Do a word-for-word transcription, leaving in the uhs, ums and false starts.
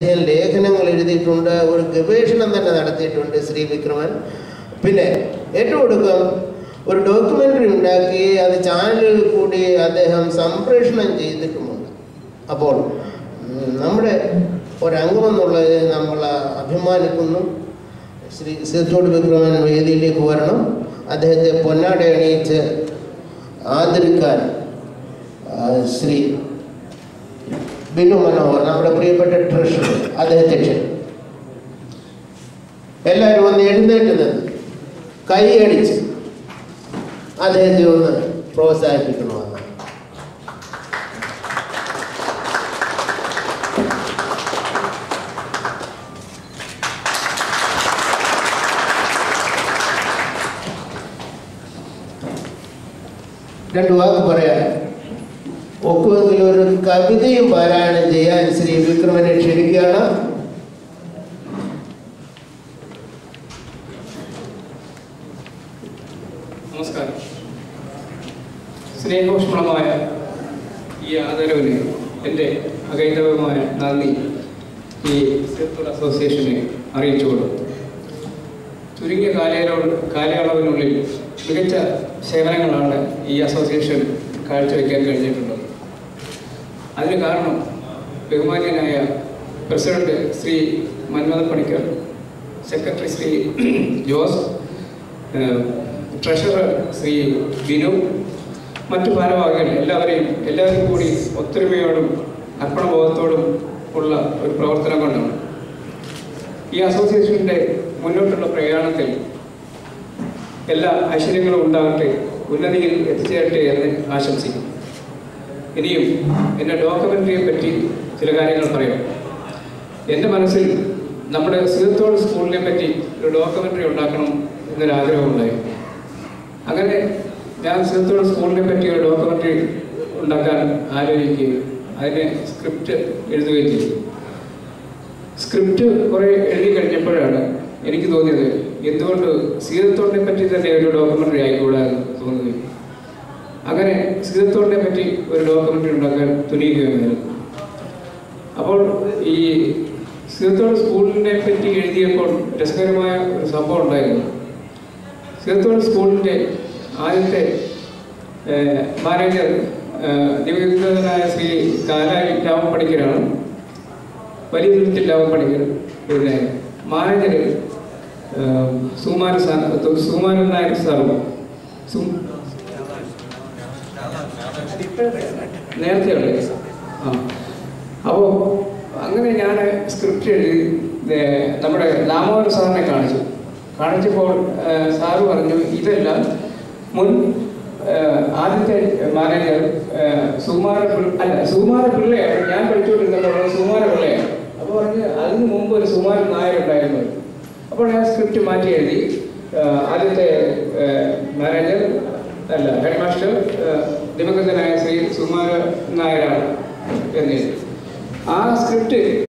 ലേഖനങ്ങൾ എഴുതിയിട്ടുണ്ട്, ഒരു ഗവേഷണം തന്നെ നടത്തിയിട്ടുണ്ട് ശ്രീ വിക്രമൻ. പിന്നെ ഏറ്റവും ഒടുക്കം ഒരു ഡോക്യുമെൻ്ററി ഉണ്ടാക്കി അത് ചാനലിൽ കൂടി അദ്ദേഹം സംപ്രേഷണം ചെയ്തിട്ടുമുണ്ട്. അപ്പോൾ നമ്മുടെ ഒരംഗമെന്നുള്ളത് നമ്മൾ അഭിമാനിക്കുന്നു. ശ്രീ സീതത്തോട് വിക്രമൻ വേദിയിലേക്ക് വരണം. അദ്ദേഹത്തെ പൊന്നാട അണിയിച്ച് ആദരിക്കാൻ ശ്രീ ബിനു മനോഹർ, നമ്മുടെ പ്രിയപ്പെട്ട ട്രഷറർ, അദ്ദേഹത്തെ ക്ഷണിക്കും. എല്ലാവരും ഒന്ന് എഴുന്നേറ്റ് നിന്ന് കൈയടിച്ച് അദ്ദേഹത്തെ ഒന്ന് പ്രോത്സാഹിപ്പിക്കണമെന്ന്. രണ്ട് വാക്ക് പറയാൻ ഒക്കുമെങ്കിൽ ഒരു കവിതയും പാരായണം ചെയ്യാൻ ശ്രീ വിക്രമനെ ക്ഷണിക്കുകയാണ്. നമസ്കാരം. സ്നേഹോഷ്മളമായ ഈ ആദരവിന് എൻ്റെ അകൈതവമായ നന്ദി ഈ സീതത്തോട് അസോസിയേഷനെ അറിയിച്ചുകൊള്ളും. ചുരുങ്ങിയ കാലയളവ് കാലയളവിനുള്ളിൽ മികച്ച സേവനങ്ങളാണ് ഈ അസോസിയേഷൻ കാഴ്ചവെക്കാൻ കഴിഞ്ഞിട്ടുള്ളത്. അതിന് കാരണം ബഹുമാന്യനായ president Shri Manmatha Panicker, secretary Shri Jose, treasurer Shri Binu, മറ്റു ഭാരവാഹികൾ എല്ലാവരെയും എല്ലാവരും കൂടി ഒത്തൊരുമയോടും അർപ്പണബോധത്തോടും ഉള്ള ഒരു പ്രവർത്തനം കൊണ്ടാണ്. ഈ അസോസിയേഷൻ്റെ മുന്നോട്ടുള്ള പ്രയാണത്തിൽ എല്ലാ ഐശ്വര്യങ്ങളും ഉണ്ടാകട്ടെ, ഉന്നതിയിൽ എത്തിച്ചേരട്ടെ എന്ന് ആശംസിക്കും. ഇനിയും എൻ്റെ ഡോക്യുമെൻ്ററിയെ പറ്റി ചില കാര്യങ്ങൾ പറയാം. എൻ്റെ മനസ്സിൽ നമ്മുടെ സീതത്തോട് സ്കൂളിനെ പറ്റി ഒരു ഡോക്യുമെൻ്ററി ഉണ്ടാക്കണം എന്നൊരാഗ്രഹമുണ്ടായി. അങ്ങനെ ഞാൻ സീതത്തോട് സ്കൂളിനെ പറ്റി ഒരു ഡോക്യുമെൻ്ററി ഉണ്ടാക്കാൻ ആലോചിക്കുകയും അതിന് സ്ക്രിപ്റ്റ് എഴുതുകയും ചെയ്തു. സ്ക്രിപ്റ്റ് കുറേ എഴുതി കഴിഞ്ഞപ്പോഴാണ് എനിക്ക് തോന്നിയത് എന്തുകൊണ്ട് സീതത്തോടിനെ പറ്റി തന്നെ ഒരു ഡോക്യുമെൻ്ററി ആയിക്കൂടാന്ന് തോന്നുകയും അങ്ങനെ സീതത്തോടിനെ പറ്റി ഒരു ഡോക്യുമെൻ്ററി ഉണ്ടാക്കാൻ തുനിയുകയായിരുന്നു. അപ്പോൾ ഈ സീതത്തോട് സ്കൂളിനെ പറ്റി എഴുതിയപ്പോൾ രസകരമായ ഒരു സംഭവം ഉണ്ടായിരുന്നു. സീതത്തോട് സ്കൂളിൻ്റെ ആദ്യത്തെ മാനേജർ ദിവംഗതനായ ശ്രീ കാലായി രാമപ്പണിക്കരാണ്, വലിയ ദൂരത്തിൽ രാമപ്പണിക്കർ. പിന്നെ മാനേജർ സുമാര സുമാരൻ നായർ സാറും നേരത്തെ ഉള്ളേ. ആ അപ്പോൾ അങ്ങനെ ഞാൻ സ്ക്രിപ്റ്റ് എഴുതി നമ്മുടെ ദാമോദരൻ സാറിനെ കാണിച്ചു. കാണിച്ചപ്പോൾ സാറ് പറഞ്ഞു ഇതെല്ലാം മുൻ ആദ്യത്തെ മാനേജർ സുമാര അല്ല സുമാര പിള്ളയാണ്, ഞാൻ പഠിച്ചുകൊണ്ടിരുന്നപ്പോൾ സുമാര പിള്ളയാണ്. അപ്പോൾ പറഞ്ഞ് അതിന് മുമ്പ് ഒരു സുമാരൻ നായർ ഉണ്ടായിരുന്നു. അപ്പോൾ ഞാൻ സ്ക്രിപ്റ്റ് മാറ്റി എഴുതി ആദ്യത്തെ മാനേജർ അല്ല ഹെഡ് മാസ്റ്റർ ദിവംഗതനായ ശ്രീ സുമാര നായരാണ് എന്ന്. ആ സ്ക്രിപ്റ്റ്